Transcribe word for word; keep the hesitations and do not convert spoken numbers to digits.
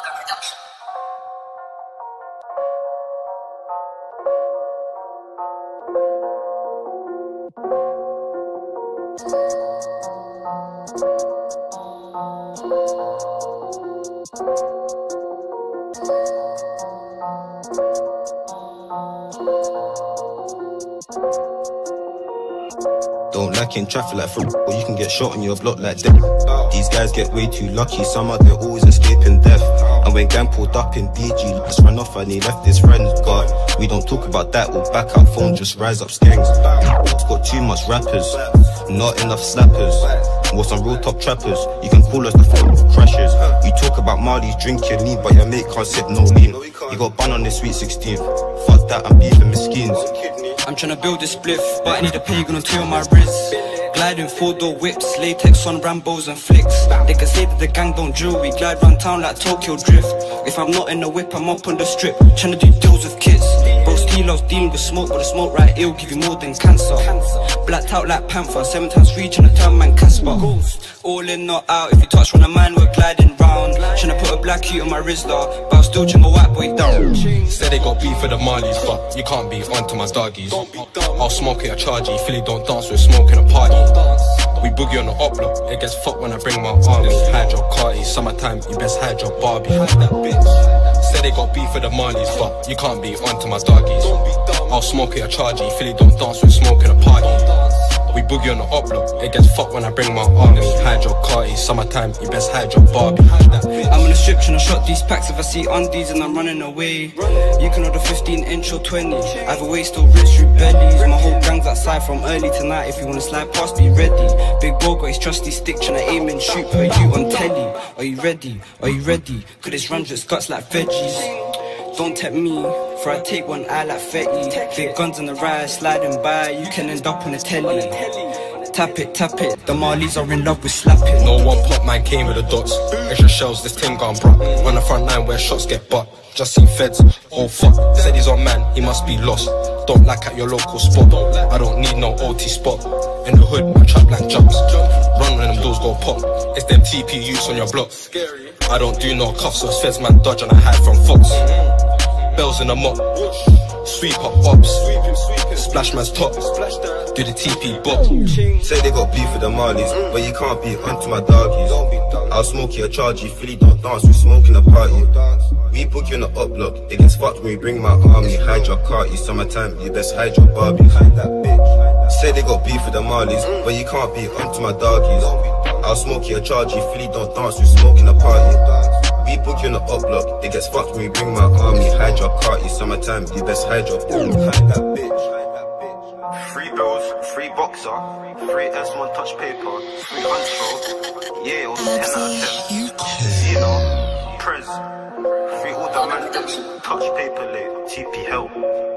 production. Don't like in traffic like football, or you can get shot on your block like that. These guys get way too lucky, somehow they're always escaping death. And when gang pulled up in B G, just ran off and he left his friends. God, we don't talk about that, we'll back out phone, just rise up skanks. It's got too much rappers, not enough slappers. We're some real top trappers, you can call us the phone crashers. You talk about Marley's drinking lean, but your mate can't sit no lean. You got bun on this sweet sixteenth, fuck that, I'm beefing miskins. I'm tryna build this spliff, but I need a pagan on two on my wrist. Gliding four-door whips, latex on Rambos and flicks. They can say that the gang don't drill, we glide round town like Tokyo Drift. If I'm not in the whip, I'm up on the strip, tryna do deals with kids. Bro, kilos dealing with smoke, but the smoke right, it'll give you more than cancer. Blacked out like Panther, seven times three, tryna turn man Casper. All in, not out, if you touch one of mine, we're gliding round. Tryna put a black heat on my wrist, but I'll still trim a white boy down. Say they got beef for the Marleys, but you can't be onto my doggies. I'll smoke it, I charge you. Philly don't dance with smoke in a party. We boogie on the up block, it gets fucked when I bring my army. Hide your carty, summertime, you best hide your Barbie. That bitch. Say they got beef for the Marleys, but you can't be onto my doggies. I'll smoke it, I charge you. Philly don't dance with smoke in a party. We boogie on the up block, it gets fucked when I bring my army. Hide your carty, summertime, you best hide your Barbie. I'm on the strip tryna shot these packs if I see undies and I'm running away. You can order fifteen inch or twenty, either way still rich through bellies. My whole gang's outside from early tonight, if you wanna slide past be ready. Big bro got his trusty stick tryna aim and shoot per you on telly. Are you ready? Are you ready? Cause this runs with guts like veggies. Don't tempt me, for I take one eye like Fetty. Big guns on the ride, sliding by, you can end up on the telly. Tap it, tap it, the Marleys are in love with slapping. No one pop man came with the dots, extra shells, this thing gone bruh. On the front line where shots get butt, just seen feds, oh fuck. Said he's on man, he must be lost. Don't like at your local spot, I don't need no O T spot. In the hood, my trap line jumps, run when them doors go pop. It's them T P Us on your block. I don't do no cuffs, so feds man dodge and I hide from Fox. Bells in the mop, sweep up ops, splash man's top, do the T P bop. Say they got beef with the Marleys, but you can't be onto my doggies. I'll smoke you, I charge you, Philly don't dance, we smoke in a party. We book you in the up block, it gets fucked when we bring my army. Hide your carty, summertime, you best hide your Barbie. Say they got beef with the Marleys, but you can't be onto my doggies. I'll smoke you, I charge you, Philly don't dance, we smoke in a party. We book you in the up block, it gets fucked when we bring my army. Hide your carty, summertime, you best hide your Barbie. Hide that bitch. Free bills, free boxer, free S one touch paper, free huncho, yeah, it was ten out of ten. You know, Prez, free all the man, touch paper late, T P L.